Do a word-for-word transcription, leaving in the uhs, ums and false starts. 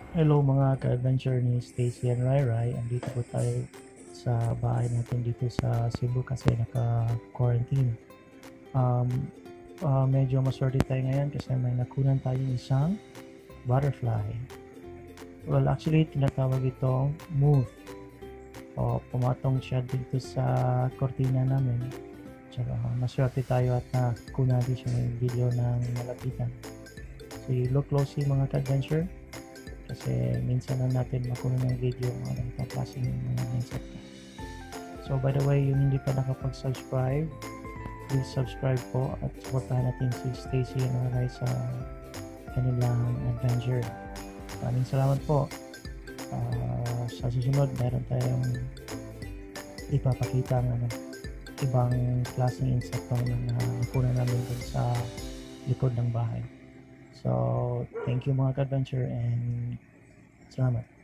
Hello mga ka-adventure ni Stacy and Rai Rai. Andito po tayo sa bahay natin dito sa Cebu kasi naka-quarantine. Um, uh, medyo maswerte tayo ngayon kasi may nakunan tayong isang butterfly. Well, actually, tinatawag itong moth. O, pumatong siya dito sa kortina namin. Tsaka maswerte tayo at nakunan din siya ng video ng malapitan. So, you look closely mga ka-adventure. Kasi minsan na natin makuha ng video ng ganitong klase ng mga insect. So by the way, yung hindi pa nakapag-subscribe, please subscribe po at supportahan natin si Stacy and Aray sa kanilang adventure. Maraming salamat po. Uh, sa susunod, meron tayong ipapakita ng ano, ibang klaseng insekto na nakuha namin dun sa likod ng bahay. So, thank you mga ka-adventure and salamat.